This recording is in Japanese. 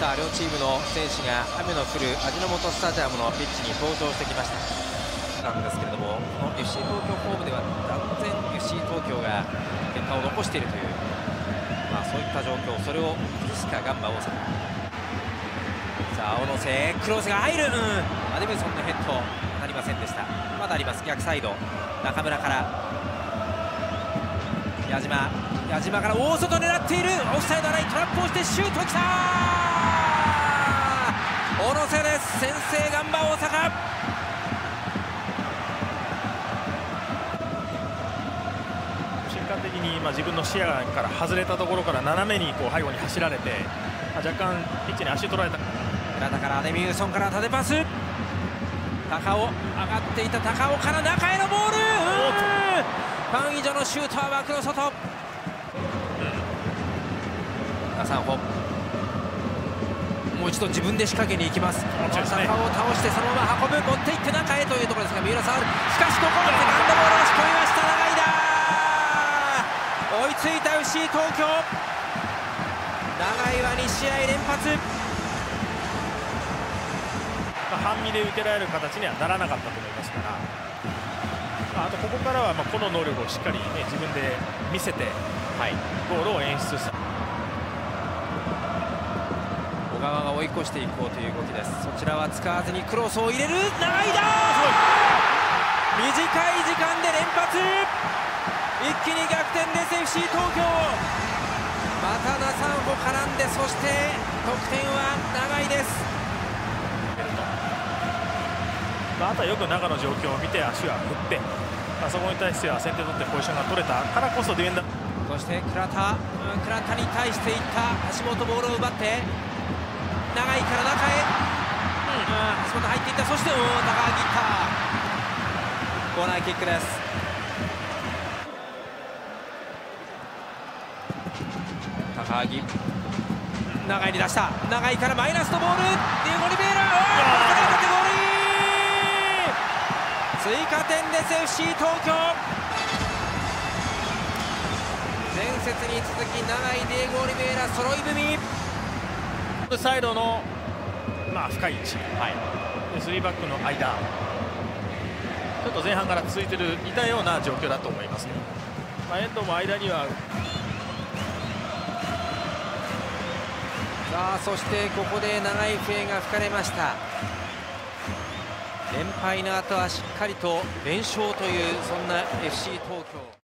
さあ両チームの選手が雨の降る味の素スタジアムのピッチに登場してきましたなんですけれども、この FC 東京ホームでは断然 FC 東京が結果を残しているという、そういった状況、それを藤鹿ガンバ大阪。さあ大野瀬クロスが入る、アデミルソンのヘッドなりませんでした。まだあります。逆サイド中村から矢島から大外狙っている。オフサイドライントラップをしてシュートきたー。小野瀬です。先制ガンバ大阪。 瞬間的に自分の視野から外れたところから斜めに背後に走られて、若干ピッチに足取られた。 村田からアデミルソンから縦パス。高尾上がっていた高尾から中へのボール。ファン以上のシュートは枠の外。サンホもう一度自分で仕掛けに行きます。高尾を倒してそのまま運ぶ、持っていって中へというところですが、三浦さんしかしここはセカンドボールを仕込みました。長井だ、追いついた FC 東京。長井は2試合連発。 半身で受けられる形にはならなかったと思いますから、あとここからは個の能力をしっかり、自分で見せて、ゴールを演出した。 小川が追い越していこうという動きです。そちらは使わずにクロスを入れる。長井だ、短い時間で連発、一気に逆転です FC 東京。またナサンホ絡んで、そして得点は長井です。 あとはよく中の状況を見て足は振って、そこに対しては先手取ってポジションが取れたからこそディフェンダー。 そして倉田に対していった橋本、ボールを奪って長井から中へ、橋本入っていった。そして高木いった。コーナーキックです。高木長井に出した。長井からマイナスのボール、ディエゴ・リベイラ。追加点です FC 東京。前節に続き長井、ディエゴ・オリベイラ揃い踏み。 サイドの深い位置、3バックの間、ちょっと前半から続いている似たような状況だと思いますけど、遠藤も間には。 さあそしてここで長い笛が吹かれました。連敗の後はしっかりと連勝という、そんな FC 東京。